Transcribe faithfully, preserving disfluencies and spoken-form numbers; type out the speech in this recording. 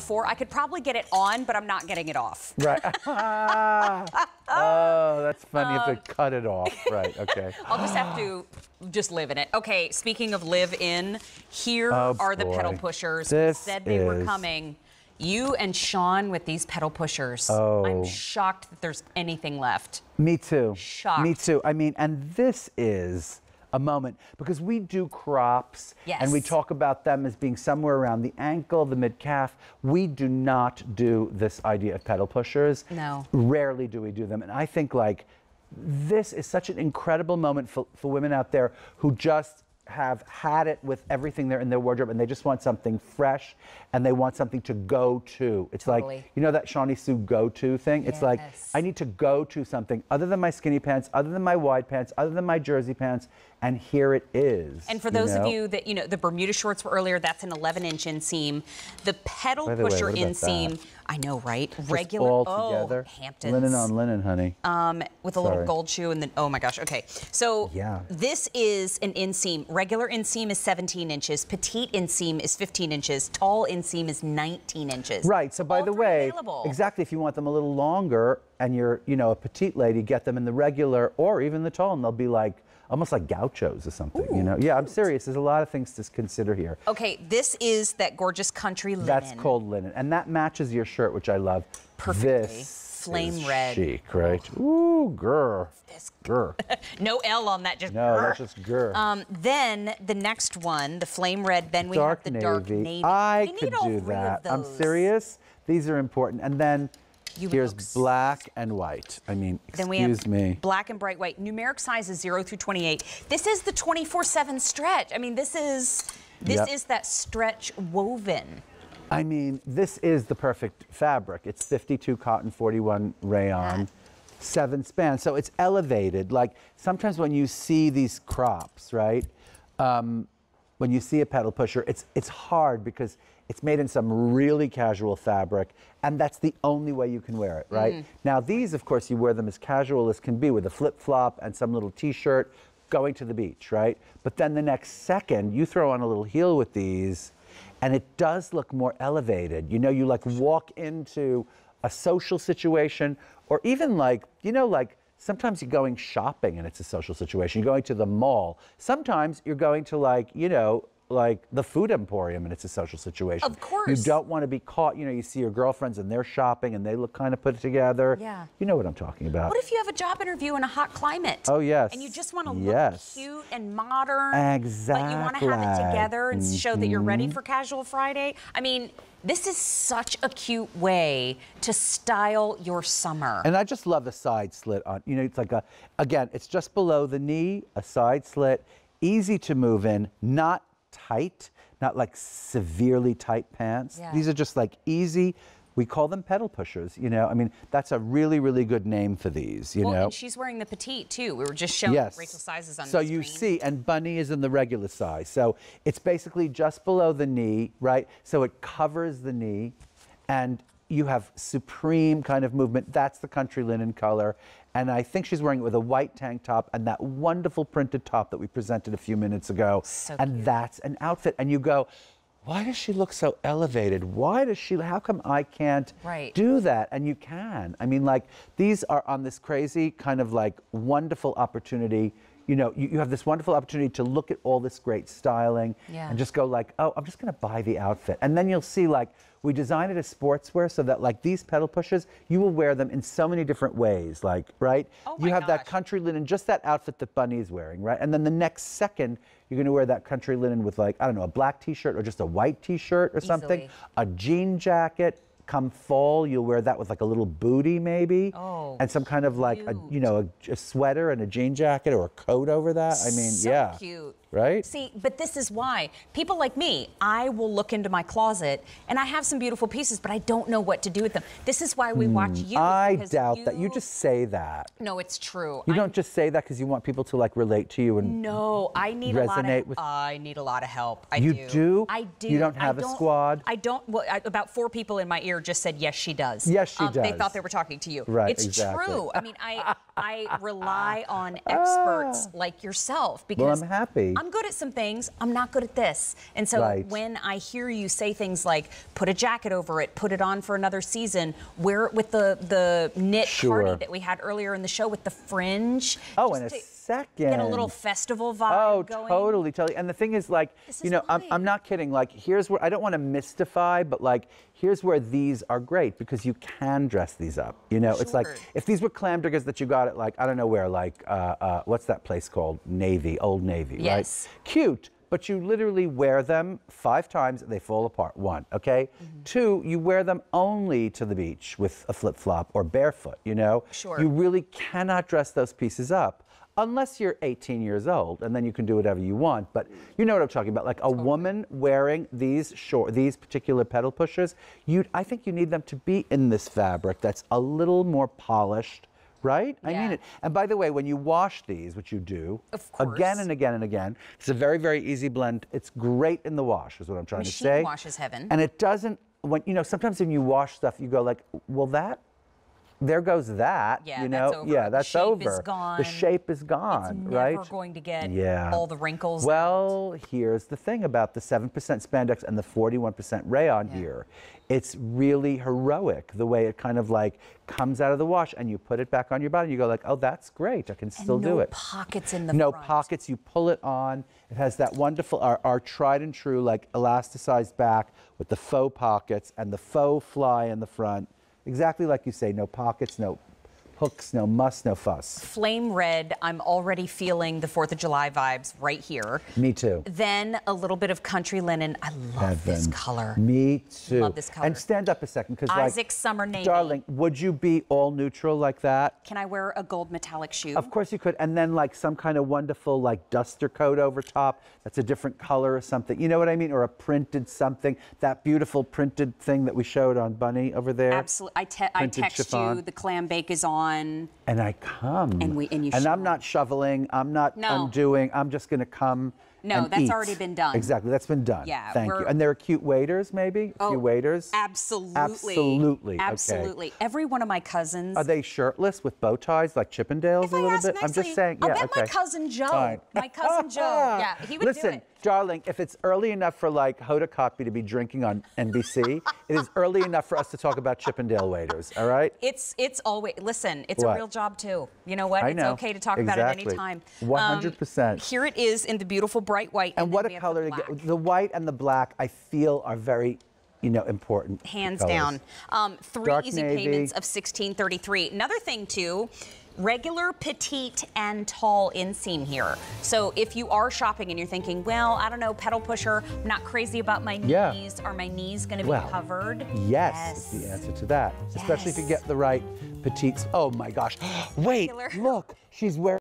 for. I could probably get it on, but I'm not getting it off. Right. Oh, that's funny. You have to cut it off. Right, okay. I'll just have to just live in it. Okay, speaking of live in, here oh, are the boy. pedal pushers. This Said they is... were coming. You and Sean with these pedal pushers. Oh. I'm shocked that there's anything left. Me too. Shocked. Me too. I mean, and this is a moment because we do crops yes. and we talk about them as being somewhere around the ankle, the mid-calf. We do not do this idea of pedal pushers. No. Rarely do we do them. And I think like this is such an incredible moment for, for women out there who just have had it with everything there in their wardrobe and they just want something fresh and they want something to go to. It's totally. like, you know that Shawnee Sue go-to thing? It's yes. like, I need to go to something other than my skinny pants, other than my wide pants, other than my jersey pants, and here it is. And for those you know? of you that, you know, the Bermuda shorts were earlier, that's an eleven inch inseam. The pedal By the way, pusher what about inseam, that? I know, right? Just Regular, all oh, together. Hamptons. Linen on linen, honey. Um, with a Sorry. little gold shoe and then, oh my gosh, okay. So yeah. this is an inseam. Regular inseam is seventeen inches, petite inseam is fifteen inches, tall inseam is nineteen inches. Right, so by all the way, available. exactly, if you want them a little longer and you're, you know, a petite lady, get them in the regular or even the tall and they'll be like, almost like gauchos or something, Ooh, you know? Yeah, I'm cute. serious. There's a lot of things to consider here. Okay, this is that gorgeous country linen. That's called linen. And that matches your shirt, which I love. Perfectly. This Flame is red. chic, right? Ooh, grr. This grr. No L on that, just No, grr. that's just grr. Um, then the next one, the flame red, then we dark have the navy. dark navy. I we could need all do three that. Of I'm those. serious. These are important. And then You here's look black and white. I mean, Then we excuse have me. black and bright white. Numeric size is zero through twenty-eight. This is the twenty-four seven stretch. I mean, this is this Yep. is that stretch woven. I mean, this is the perfect fabric. It's fifty-two cotton, forty-one rayon, Yeah. seven span. So it's elevated. Like sometimes when you see these crops, right? Um, when you see a pedal pusher, it's it's hard because it's made in some really casual fabric, and that's the only way you can wear it, right? Mm. Now these, of course, you wear them as casual as can be with a flip-flop and some little t-shirt going to the beach, right? But then the next second, you throw on a little heel with these, and it does look more elevated. You know, you like walk into a social situation, or even like, you know, like sometimes you're going shopping and it's a social situation. You're going to the mall. Sometimes you're going to like, you know, like the food emporium and it's a social situation. Of course. You don't want to be caught, you know, you see your girlfriends and they're shopping and they look kind of put together. Yeah. You know what I'm talking about. What if you have a job interview in a hot climate? Oh, yes. And you just want to Yes. look cute and modern. Exactly. But you want to have it together and Mm-hmm. show that you're ready for Casual Friday. I mean, this is such a cute way to style your summer. And I just love the side slit on, you know, it's like a, again, it's just below the knee, a side slit, easy to move in, not tight, not like severely tight pants. Yeah. These are just like easy. We call them pedal pushers, you know. I mean, that's a really, really good name for these, you well, know. and she's wearing the petite too. We were just showing Yes. Rachel's sizes on so the you screen. see, and Bunny is in the regular size. So it's basically just below the knee, right? So it covers the knee, and you have supreme kind of movement. That's the country linen color. And I think she's wearing it with a white tank top and that wonderful printed top that we presented a few minutes ago. So and cute. that's an outfit. And you go, why does she look so elevated? Why does she, how come I can't Right. do that? And you can. I mean, like, these are on this crazy kind of like wonderful opportunity. You know, you, you have this wonderful opportunity to look at all this great styling Yeah. and just go like, oh, I'm just gonna buy the outfit. And then you'll see like, we designed it as sportswear so that like these pedal pushers, you will wear them in so many different ways, like, right? Oh you my have that gosh. country linen, just that outfit that Bunny's wearing, right? And then the next second, you're gonna wear that country linen with like, I don't know, a black t-shirt or just a white t-shirt or something, Easily. a jean jacket. Come fall, you'll wear that with like a little bootie maybe, Oh, and some kind of like a, cute. you know, a, a sweater and a jean jacket or a coat over that. I mean, so yeah, cute. right? See, but this is why people like me, I will look into my closet and I have some beautiful pieces, but I don't know what to do with them. This is why we watch you. I because doubt that. You just say that. No, it's true. You I- don't just say that because you want people to like relate to you and No, I need a lot resonate of. with- I need a lot of help. I You do. do? I do. You don't I have a squad? I don't. Well, I, about four people in my ear just said yes, she does. Yes, she um, They does. thought they were talking to you. Right, It's exactly. true. I mean, I I rely on experts like yourself because well, I'm happy. I'm good at some things. I'm not good at this. And so right. when I hear you say things like, put a jacket over it, put it on for another season, wear it with the, the knit sure. party that we had earlier in the show with the fringe. Oh, in a second. Get a little festival vibe oh, going. Oh, totally, totally. And the thing is, like, This you is know, I'm, why. I'm not kidding. Like, here's where, I don't want to mystify, but like, here's where these are great because you can dress these up. You know, Sure. it's like, if these were clam diggers that you got at like, I don't know where, like, uh, uh, what's that place called? Navy, Old Navy, Yes. right? Cute. But you literally wear them five times, they fall apart. One, okay? Mm-hmm. Two, you wear them only to the beach with a flip-flop or barefoot, you know? Sure. You really cannot dress those pieces up unless you're eighteen years old, and then you can do whatever you want. But you know what I'm talking about. Like a totally. woman wearing these short, these particular pedal pushers, you, I think you need them to be in this fabric that's a little more polished, right? Yeah. I mean it. And by the way, when you wash these, which you do, of course. again and again and again, it's a very, very easy blend. It's great in the wash, is what I'm trying Machine to say. Machine wash is heaven. And it doesn't, when you know, sometimes when you wash stuff, you go like, well, that, there goes that, yeah, you know, that's over. yeah, that's the shape over. Is gone. The shape is gone, it's right? never going to get yeah. all the wrinkles. Well, here's the thing about the seven percent spandex and the forty-one percent rayon yeah. here. It's really heroic the way it kind of like comes out of the wash and you put it back on your body and you go like, oh, that's great. I can still and no do it. No pockets in the No front. pockets. You pull it on. It has that wonderful, our, our tried and true like elasticized back with the faux pockets and the faux fly in the front. Exactly like you say, no pockets, no hooks, no muss, no fuss. Flame red, I'm already feeling the fourth of July vibes right here. Me too. Then a little bit of country linen. I love Heaven. this color. Me too. Love this color. And stand up a second, because like, Isaac's summer navy. darling, would you be all neutral like that? Can I wear a gold metallic shoe? Of course you could, and then like some kind of wonderful like duster coat over top that's a different color or something. You know what I mean? Or a printed something. That beautiful printed thing that we showed on Bunny over there. Absolutely. I, te I text chiffon. you. The clam bake is on. And I come. And we and you. And show. I'm not shoveling. I'm not No. undoing. I'm just going to come. No, and that's eat. already been done. Exactly, that's been done. Yeah, Thank we're- you. And there are cute waiters, maybe? A Oh, few waiters? Absolutely. Absolutely. Absolutely. Okay. Every one of my cousins. Are they shirtless with bow ties like Chippendales If a I little ask bit? I'm nicely, just saying. I'll Yeah, bet okay. my cousin Joe. Fine. My cousin Joe. Yeah, he would Listen, do it. darling, if it's early enough for like Hoda Kotb to be drinking on N B C, it is early enough for us to talk about Chippendale waiters, all right? It's it's always listen. It's What? a real job too. You know what? I it's know. okay to talk Exactly. about it anytime. one hundred percent. Um, here it is in the beautiful bright white. And then what we a have color the to black. get. The white and the black, I feel, are very, you know, important. Hands colors. down. Um, three Dark easy navy. payments of sixteen thirty-three. Another thing too. Regular, petite, and tall inseam here. So if you are shopping and you're thinking, well, I don't know, pedal pusher, I'm not crazy about my Yeah. knees. Are my knees going to be Well, covered? Yes, Yes. is the answer to that. Especially if you Yes. get the right petites. Oh my gosh. Wait, Regular. look, she's wearing